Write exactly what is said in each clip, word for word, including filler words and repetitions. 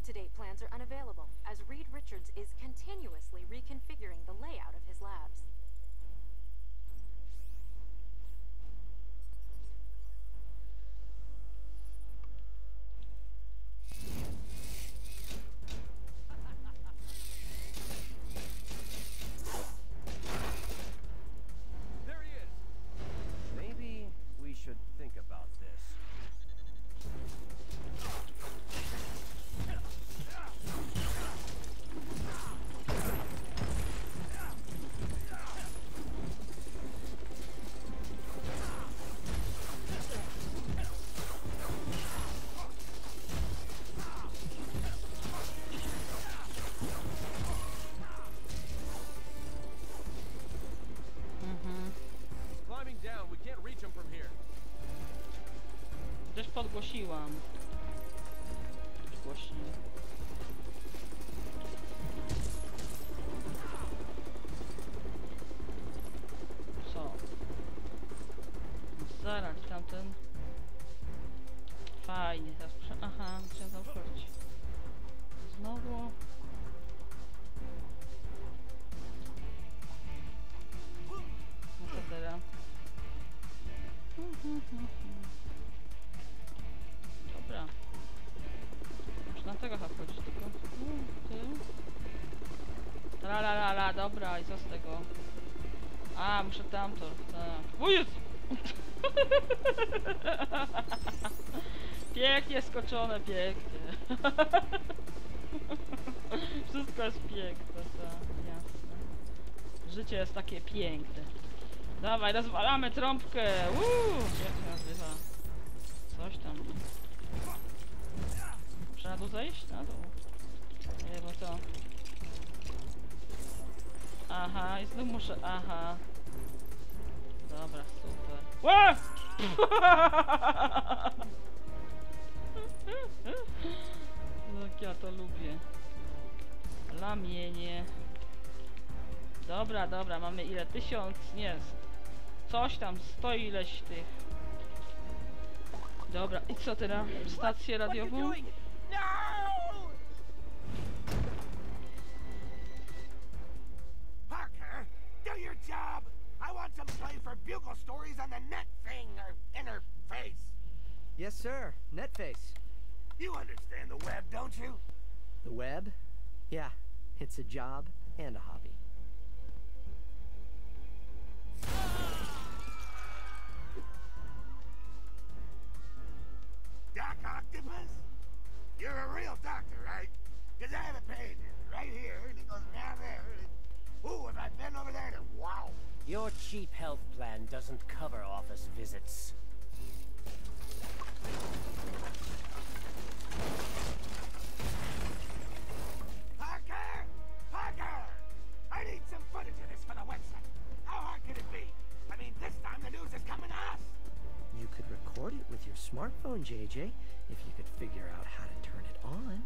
up-to-date plans are unavailable, as Reed Richards is continuously reconfiguring the layout of his labs. There he is! Maybe we should think about this. Climbing down, we can't reach him from here. Też podgłosiłam. Głośniej. Co? Zaraz tamten. Fajnie, teraz prze... Aha, chciałem założyć. Znowu. No co teraz? Dobra. Już na tego chyba wchodzić tylko. Mm, ty. La la la la, dobra, i co z tego? A, muszę tamto, tak. O Jezu! Pięknie skoczone, pięknie. Wszystko jest piękne, tak, jasne. Życie jest takie piękne. Dawaj, rozwalamy trąbkę! Uuu! Jak się nazywa? Coś tam. Muszę na dół zejść? Na dół. Nie, bo to... Aha, i znów muszę... Aha. Dobra, super. Ła! Jak ja to lubię. Lamienie. Dobra, dobra, mamy ile? Tysiąc? Nie. Coś tam, sto ileś tych. Dobra, i co teraz? Stację radiową? Parker, do your job! I want to play for Bugle Stories on the net thing, or interface. Yes, sir. Netface. You understand the web, don't you? The web? Yeah, it's a job and a hobby. Doc Octopus? You're a real doctor, right? Because I have a page right here, and it goes down there. And... Ooh, if I'd been over there, then wow. Your cheap health plan doesn't cover office visits. Parker! Parker! I need some footage of this for the website. How hard can it be? I mean, this time the news is coming to us. You could record it with your smartphone, J J, if you could figure out how to turn it on.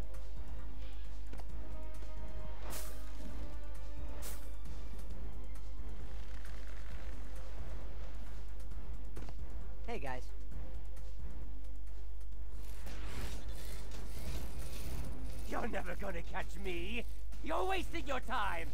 Hey, guys. You're never gonna catch me. You're wasting your time.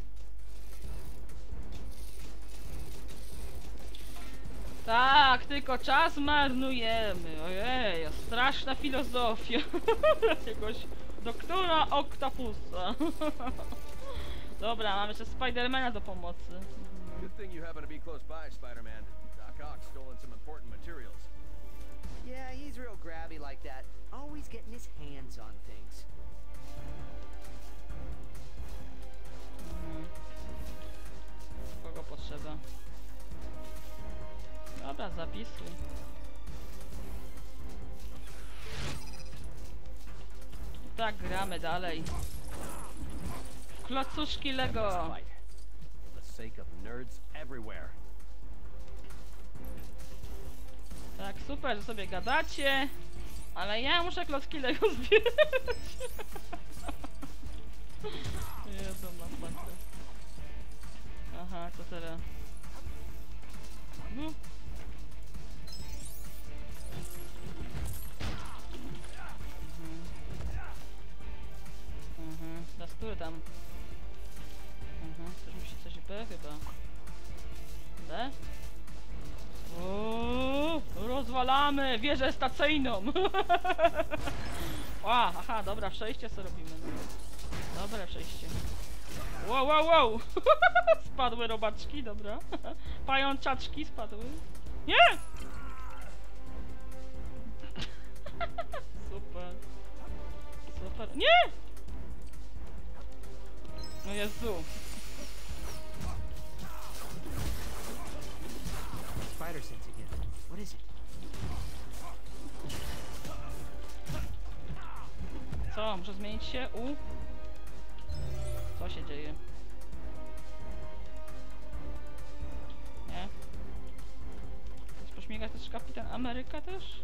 Tak, tylko czas marnujemy. Ojej, straszna filozofia. Jakiegoś doktora Octopusa. Dobra, mamy jeszcze Spidermana do pomocy. Good thing you happen to be close by, Spider-Man. Doc Ock stolen some important materials. Yeah, he's real grabby like that. Always getting his hands on things. Mhm. Kogo potrzeba? Dobra, zapisuj. Tak, gramy dalej. Klocuszki Lego. For the sake of nerds everywhere. Tak, super, że sobie gadacie. Ale ja muszę klocki Lego zbierać. Jezu, masakra. Aha, co teraz? No. tam. Mhm, też musi coś B chyba. B? Uuu, rozwalamy wieżę stacyjną. O, aha, dobra, przejście co robimy. No. Dobre przejście. Wow, wow, wow. Spadły robaczki, dobra. Pajączaczki spadły. Nie! Super. Super. Nie! No Jezu. Spider sense again. What is it? Co? Muszę zmienić się? U? Co się dzieje? Nie? Chcesz pośmigać też Kapitan Ameryka też?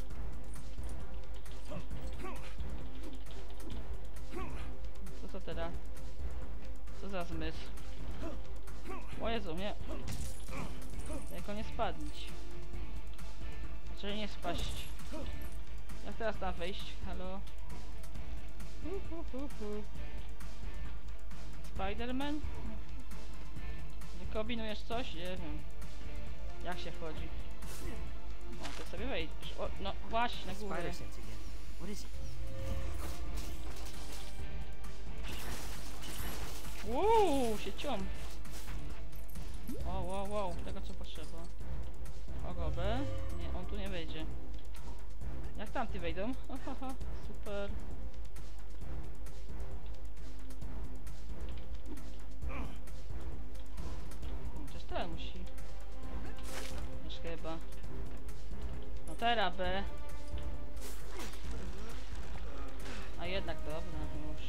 Co to teraz? Co za zmysł? O Jezu, nie. Jako nie spadnić. Czyli nie spaść. Jak teraz tam wejść? Halo? Uh, uh, uh, uh. Spider-Man? Wykombinujesz coś? Nie wiem. Jak się wchodzi? O, to sobie wejdziesz. O, no właśnie, na górę. Spider sense again. What is it? Uuu, się ciąm. Wow, wow, wow, tego co potrzeba. Kogo B? Nie, on tu nie wejdzie. Jak tamty wejdą? Ohoho, super. Chociaż teraz musi. Już chyba. No teraz B. A jednak dobra, już.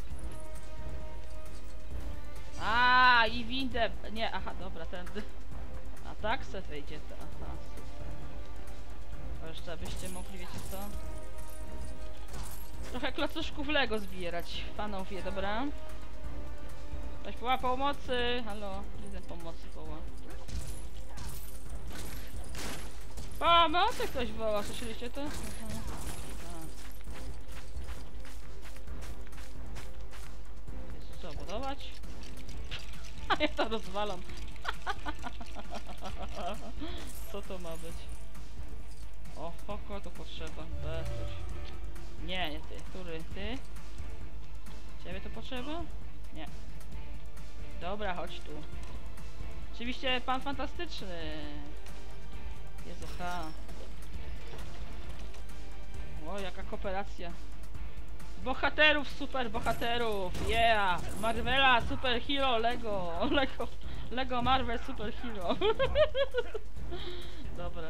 A i windę. Nie, aha, dobra, tędy. A tak se wejdzie to. Aha, super. To jeszcze byście mogli, wiecie co? Trochę klocuszków Lego zbierać. Panowie, dobra? Ktoś woła pomocy. Halo, widzę pomocy woła. Pomocy ktoś woła, słyszeliście to? Aha. Jest co budować? A ja to rozwalam. Co to ma być? O, kogo to potrzeba? B coś. Nie, nie ty. Który? Ty? Ciebie to potrzeba? Nie. Dobra, chodź tu. Oczywiście pan fantastyczny. Jezu, ha. O, jaka kooperacja. Bohaterów, super bohaterów, yeah! Marvela, super hero, Lego, Lego, Lego Marvel, super hero. Dobra.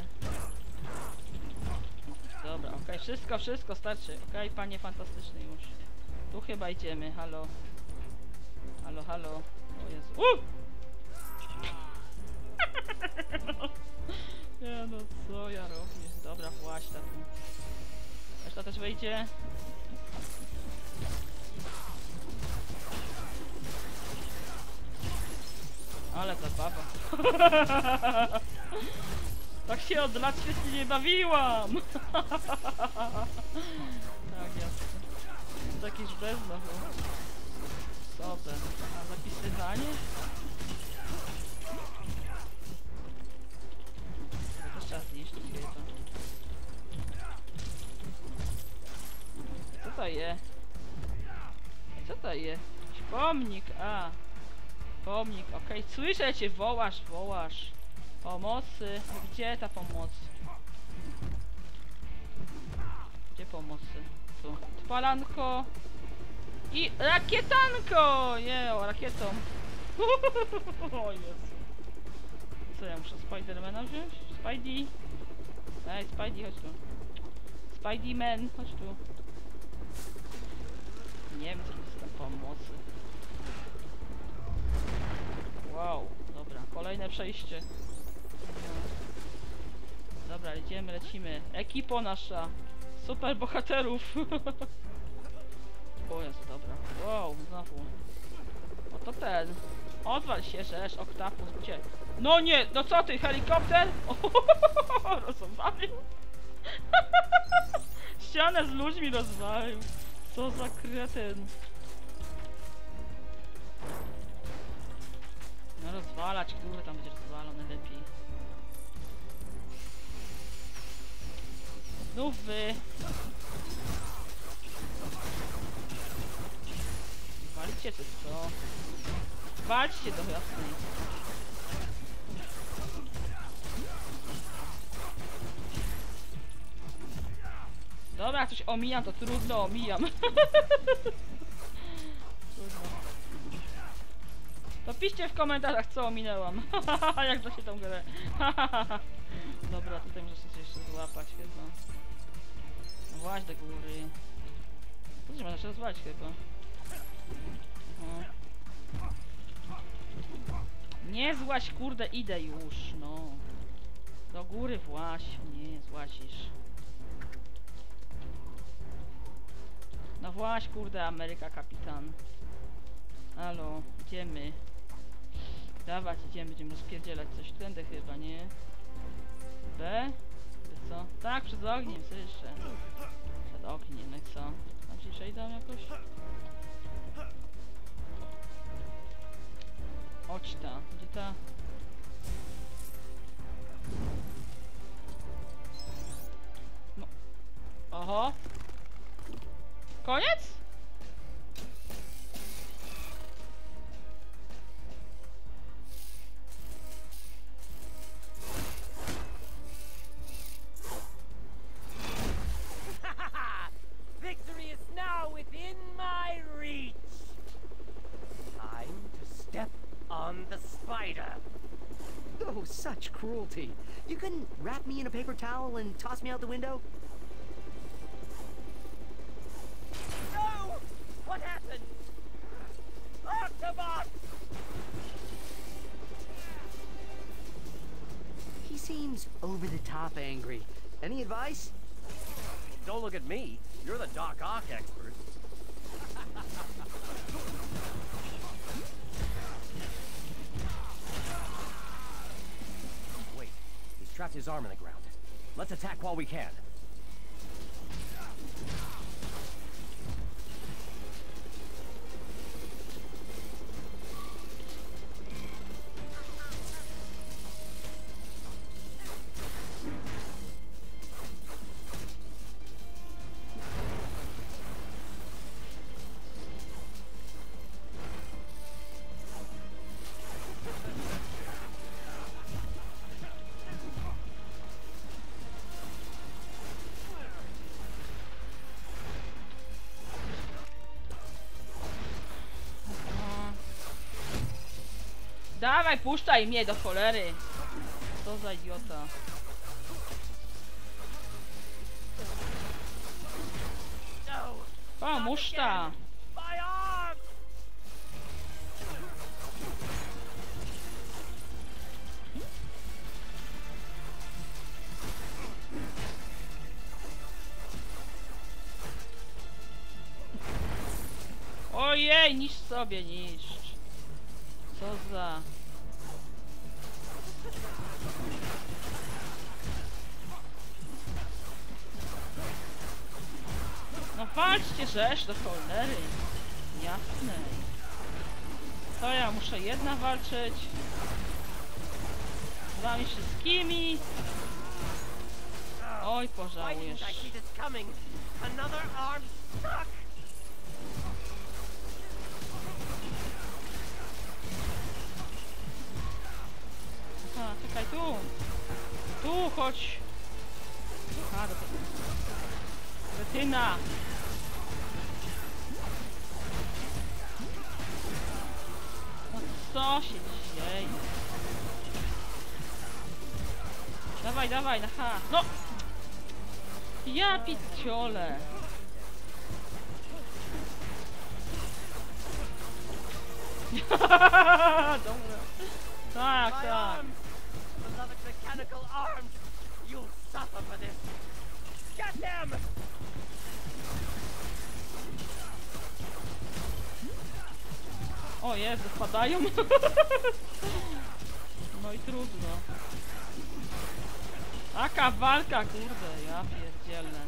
Dobra, okej, okay. Wszystko, wszystko starczy. Okej, okay, panie fantastyczny już. Tu chyba idziemy, halo. Halo, halo. O Jezu. Uh! Nie no, co ja robię? Dobra, właśnie tak. Reszta też wejdzie. Ale zabawa. Tak się od lat świetnie nie bawiłam. Tak, jasne. To jakiś bez znowu. Super. A zapisywanie? To też trzeba zniszczyć to. Co to je? Co to je? Jakiś pomnik, a. Pomnik, okej, okay. Słyszę cię, wołasz, wołasz. Pomocy, gdzie ta pomoc? Gdzie pomocy? Tu. Odpalanko. I rakietanko! Nie, o, rakietą. O Jezu. Co ja muszę Spidermana wziąć? Spidey? Ej, Spidey, chodź tu. Spideyman, chodź tu. Nie wiem, co jest tam pomocy. Wow, dobra, kolejne przejście. Dobra, idziemy, lecimy. Ekipo nasza. Super bohaterów. O Jezu, dobra. Wow, znowu. O to ten. Odwal się, żeż, Oktapus, gdzie? No nie, no co ty, helikopter? O, rozwalił. Ścianę z ludźmi rozwalił. Co za kretyn. No rozwalać, który tam będzie rozwalał najlepiej. Znów wy. Walcie to co? Walczcie do jasnej. Dobra, jak coś omijam, to trudno omijam. Trudno. To piszcie w komentarzach, co ominęłam. Jak da się tą grę. Dobra, tutaj muszę się jeszcze złapać chyba. No właśnie do góry. To się można się rozwalić chyba. Aha. Nie złaź, kurde, idę już, no. Do góry właśnie, złazisz. No właśnie, kurde, Ameryka, kapitan. Halo, idziemy. Dawać, idziemy, będziemy rozpierdzielać coś. Tędy chyba, nie? B? Czy co? Tak, przed ogniem, co jeszcze? Przed ogniem, no i co? Tam się przejdą jakoś? Chodź ta, gdzie ta? No. Oho! Koniec? Victory is now within my reach. Time to step on the spider. Oh, such cruelty. You couldn't wrap me in a paper towel and toss me out the window? No! What happened? Octobot! He seems over the top angry. Any advice? Don't look at me. You're the Doc Ock expert. Wait, he's trapped his arm in the ground. Let's attack while we can. Dawaj, puszczaj mnie do cholery. Co za idiota. No! Pomóż ta. My arm! Ojej, niszcz sobie, niszcz. Co za... No walczcie rzecz do cholery. Jasne. To ja muszę jedna walczyć. Z wami wszystkimi. Oj, Why pożałujesz. didn't I see this coming? Another arm stuck! A, czekaj, tu. Tu, chodź. A, do tego. Retyna. No co się dzieje? Dawaj, dawaj, na H. No! Ja piciole. Dobra. Tak, My tak. arms! Beloved mechanical arms! You'll suffer for this! Get them! O Jezu, spadają. No i trudno. Taka walka, kurde, ja pierdzielę.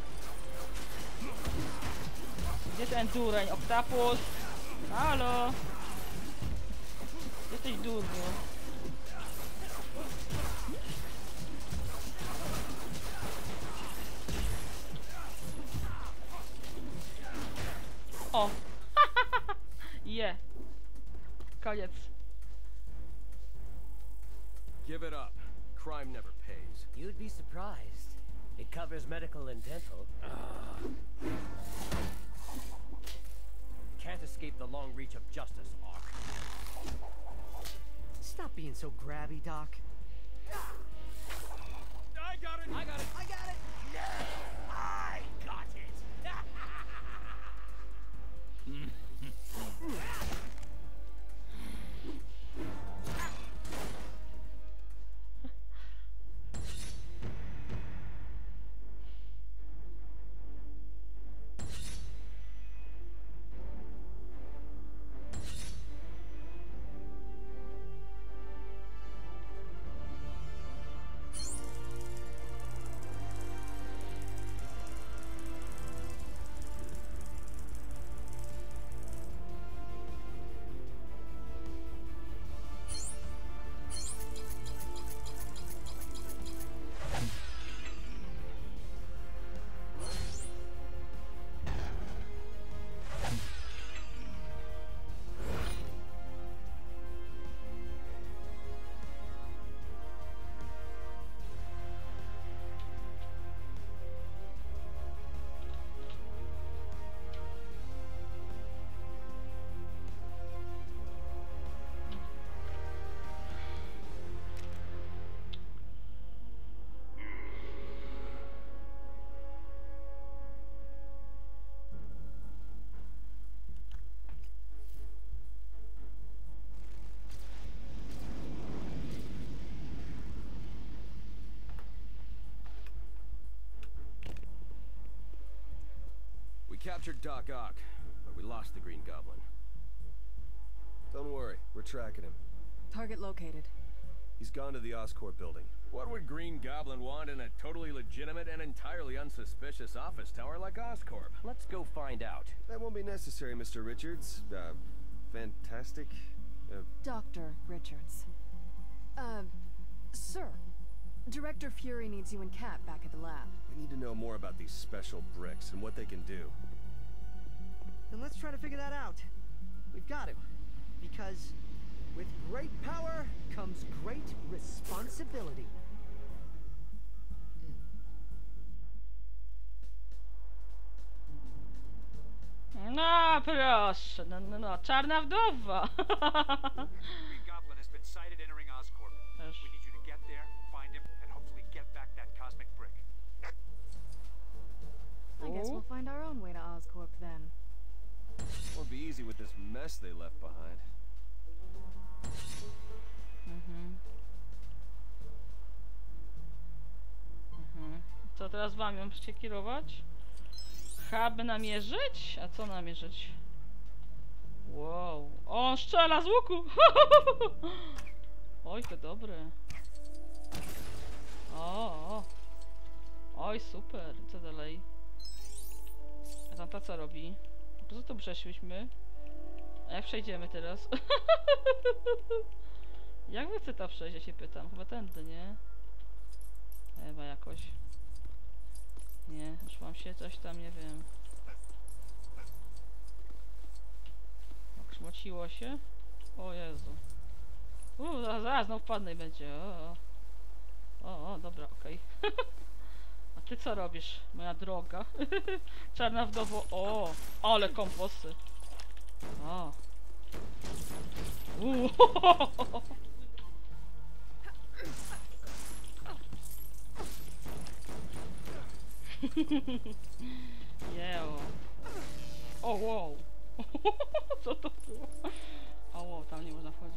Gdzie ten dureń? Oktapus? Halo? Jesteś durniu. O! Je! Koniec. Give it up. Crime never pays. You'd be surprised. It covers medical and dental. Can't escape the long reach of justice, Hawk. Stop being so grabby, Doc. I got it! I got it! I got it! No, I got it. Captured Doc Ock, but we lost the Green Goblin. Don't worry, we're tracking him. Target located. He's gone to the Oscorp building. What would Green Goblin want in a totally legitimate and entirely unsuspicious office tower like Oscorp? Let's go find out. That won't be necessary, Mister Richards. Uh, fantastic. Uh, Doctor Richards. Uh, sir. Director Fury needs you and Cat back at the lab. we need to know more about these special bricks and what they can do. Then let's try to figure that out. We've got to. Because with great power comes great responsibility. No, proszę, no, no, no, czarna wdowa. Green Goblin has been sighted entering Oscorp. Też. We need you to get there, find him, and hopefully get back that cosmic brick. I guess we'll find our own way to Oscorp then. Won't be easy with this mess they left behind. Mhm. Mhm. Co teraz wam ją się kierować? Hub namierzyć? A co namierzyć? Wow. O, strzela z łuku! Oj, to dobre. O, o. Oj, super. Co dalej? A tamta co robi? Po co tu przeszliśmy? A jak przejdziemy teraz? Jak wy chcecie przejść, ja się pytam? Chyba tędy, nie? Chyba jakoś. Nie, już mam się coś tam, nie wiem. Okrzmociło się? O Jezu. Uuu, zaraz, zaraz no wpadnę i będzie. O, o, o dobra, okej. Okay. A ty co robisz, moja droga? Czarna wdowo. O, ale komposy. O. Uuu. Jeo. O wow. Co to było? O wow, tam nie można wchodzić.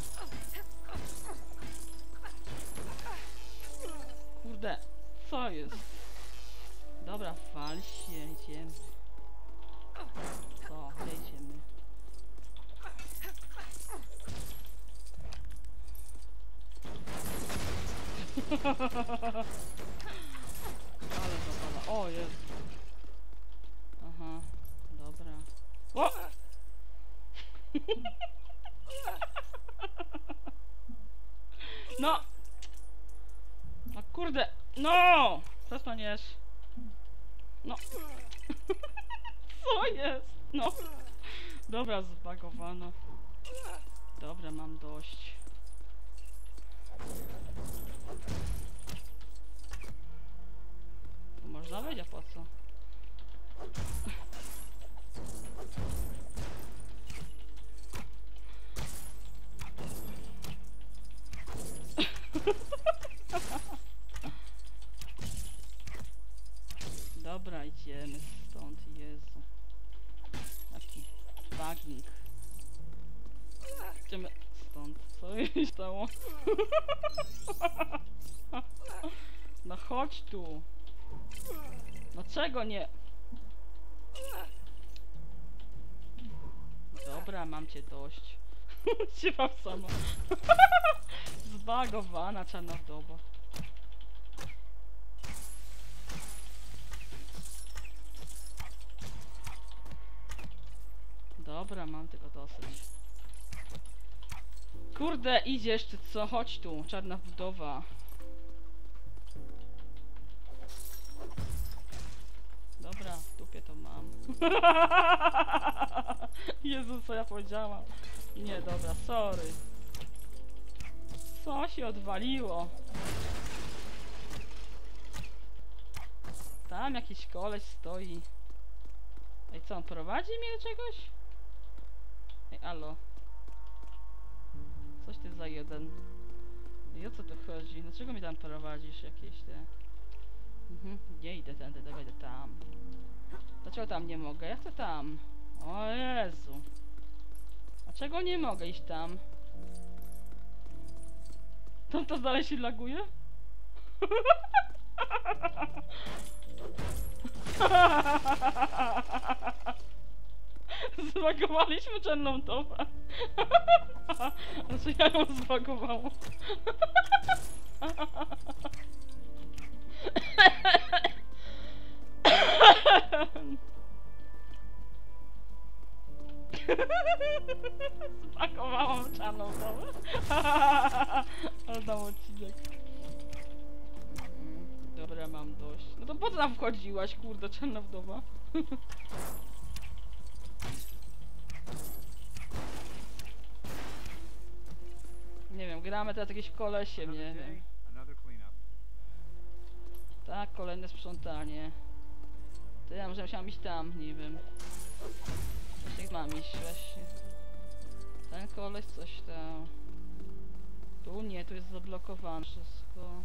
Kurde, co jest? Dobra, wal się, idziemy. Co, idziemy. Ale zapada. O, jest. Aha, dobra. O! No! No kurde! No! Przestaniesz. No. Co jest? No. Dobra, zbagowano. Dobra, mam dość. Tu można wejść, a po co? Dobra, idziemy stąd, Jezu. Taki bugging. Idziemy stąd. Co mi się stało? No chodź tu. Dlaczego nie? Dobra, mam cię dość. Cię mam sama. Zbagowana czarna wdowa. Dobra, mam tego dosyć. Kurde, idziesz ty co? Chodź tu, czarna wdowa. Dobra, w dupie to mam. Jezu, co ja powiedziałam? Nie, dobra, sorry. Co się odwaliło? Tam jakiś koleś stoi. Ej, co on prowadzi mnie do czegoś? Ej, alo. Coś ty za jeden. I o co tu chodzi? Dlaczego mnie tam prowadzisz jakieś te... Mhm, nie idę tędy, dobra, idę tam. Dlaczego tam nie mogę? Ja chcę tam. O Jezu. Dlaczego nie mogę iść tam? To to dalej się laguje? Zbagowaliśmy czarną topę. Znaczy ja ją zbagowało. Zbagowałam czarną topę. Ale dam odcinek. Dobra, mam dość. No to po co tam wchodziłaś, kurde, czarna wdowa? Nie wiem, gramy teraz jakieś kolesiem, nie wiem. Tak, kolejne sprzątanie. To ja może musiałam iść tam, nie wiem. Jak mam iść właśnie? Ten koleś coś tam. Tu nie, tu jest zablokowane wszystko.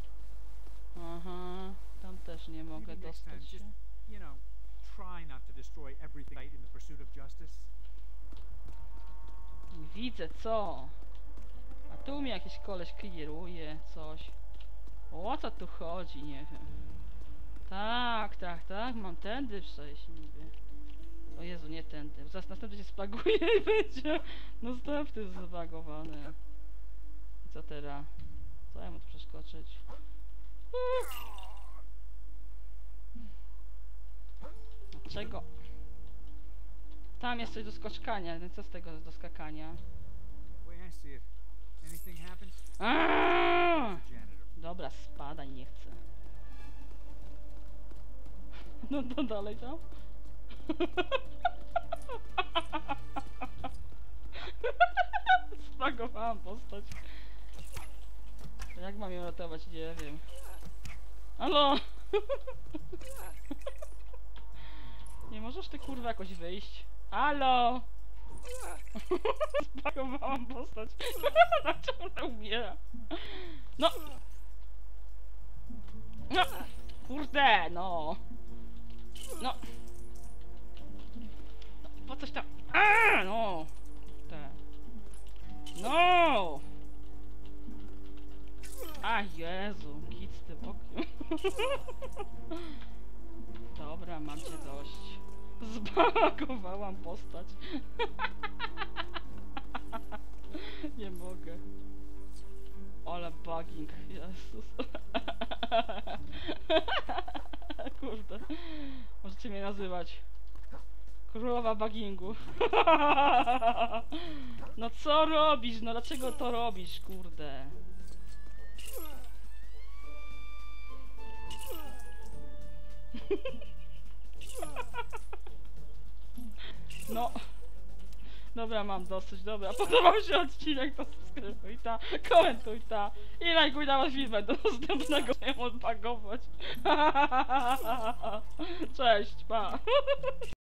Aha, tam też nie mogę dostać się. Widzę, co? A tu mi jakiś koleś kieruje, coś. O co tu chodzi, nie wiem. Tak, tak, tak, mam tędy przejść niby. O Jezu, nie tędy. Zaraz następny się spaguje i będzie następny zbagowany. I co teraz? Co ja mu tu przeskoczyć? Dlaczego? Tam jest coś do skoczkania, więc co z tego do skakania? Aaaa! Dobra, spadaj, nie chcę. No to dalej tam. Spagowałam postać. Jak mam ją ratować? Nie wiem. Halo! Nie możesz ty kurwa jakoś wyjść? Halo! Spakowałam postać. Dlaczego ona umiera? No! No! Kurde, no! No! Po coś tam... Aaaa, no! Kurde. No! A Jezu, kit z tym okiem. Dobra, mam cię dość. Zbagowałam postać. Nie mogę. Ale bugging, Jezus. Kurde. Możecie mnie nazywać królowa buggingu. No co robisz? No dlaczego to robisz, kurde? No. Dobra, mam dosyć, dobra. Podobał się odcinek, to subskrybuj ta, komentuj ta i lajkuj dawać filmę do następnego, nie odpagować. Cześć, pa.